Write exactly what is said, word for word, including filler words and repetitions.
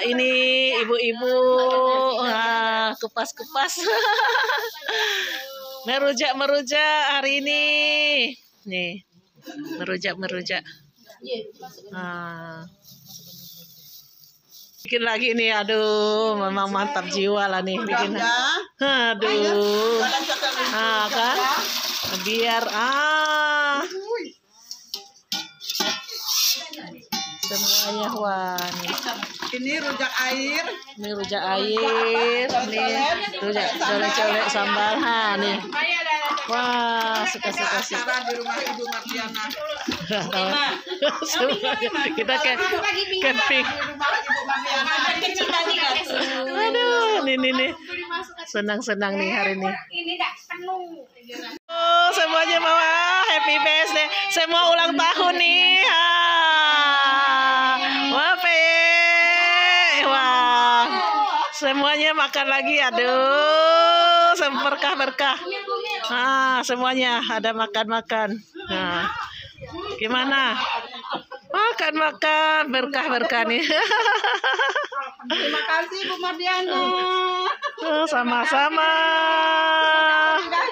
ini ibu-ibu ah, kupas-kupas. Merujak-merujak hari ini. Nih, merujak-merujak. Ah. Bikin lagi nih, aduh, memang mantap jiwa lah nih bikin. Aduh, ah kan, biar ah semuanya wah nih. Ini rujak air. Ini rujak air, nih rujak colek-colek sambal ha nih. Wah, suka-suka sih. Di rumah Ibu Mardiana. Kita ke camping. Aduh, nih nih nih. Senang-senang nih hari ini. Oh, semuanya mau happy birthday. Semua ulang tahun nih. Wah, pe. Wah. Semuanya makan lagi. Aduh, berkah-berkah. Ah, semuanya ada makan-makan. Nah, gimana? Makan-makan, berkah-berkah nih. Terima kasih Bu Mardiana. Sama-sama.